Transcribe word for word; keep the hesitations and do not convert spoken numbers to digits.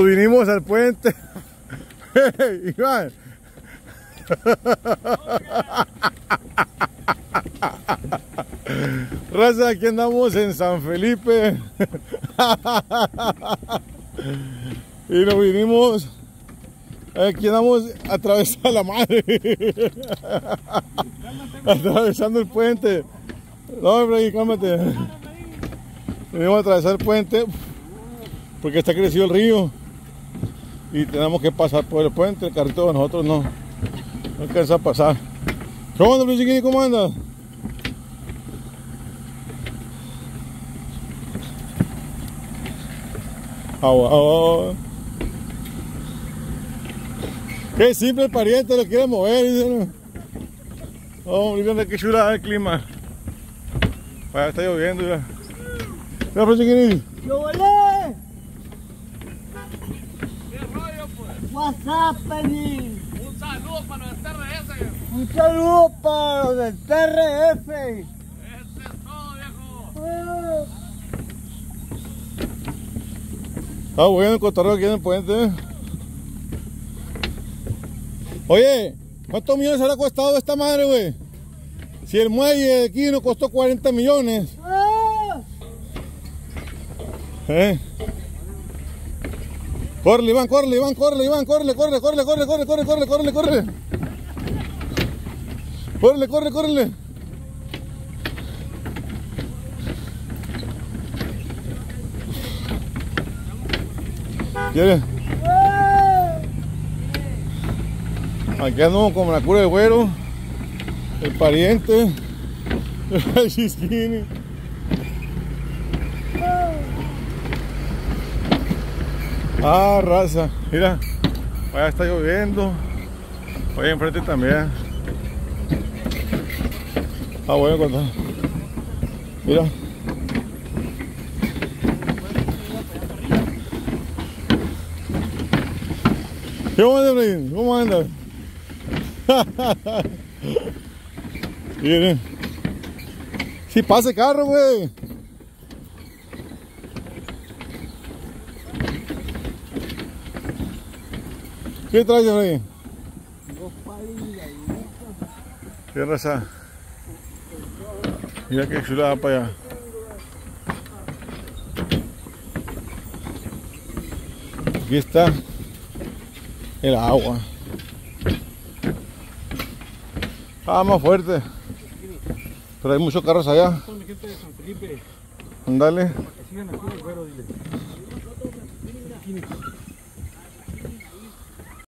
Vinimos al puente. Hey, Iván. Raza, aquí andamos en San Felipe. Y nos vinimos. Aquí andamos atravesando la madre. Atravesando el puente. No, hombre, cálmate. Venimos a atravesar el puente porque está crecido el río y tenemos que pasar por el puente. El carrito de nosotros no, no alcanza a pasar. ¿Cómo anda, Chiquini? ¿Cómo anda? Agua, agua. Qué simple el pariente, lo quiere mover, dicen. Oh, mira qué chulada el clima. Vaya, está lloviendo ya. Mira, pues, Chiquini. ¡Yo volé! ¿Qué rollo, pues? What's happening? Un saludo para los del T R S. Un saludo para los del T R F. Eso es todo, viejo. Ah. Ah, bueno, el cotorreo aquí en el puente. Oye, ¿cuántos millones habrá costado esta madre, güey? Si el muelle de aquí nos costó cuarenta millones. Ah. ¿Eh? Corre, Iván, corre, Iván, corre, Iván, corre, corre, corre, corre, corre, corre, corre, corre, corre. Corre, corre, corre. ¿Quieres? Aquí andamos como la cura de güero, el pariente, el Chisquini. Ah, raza, mira, allá está lloviendo, allá enfrente también. Ah, bueno, cuando... mira. ¿Cómo anda, Brian? ¿Cómo anda? Miren. Si pasa el carro, güey. ¿Qué traes, Brian? ¿Qué raza? Mira qué chulada para allá. Aquí está el agua. Ah, más fuerte. Pero hay muchos carros allá. Son mi gente de San Felipe. Andale. Para que sigan aquí, güero, dile.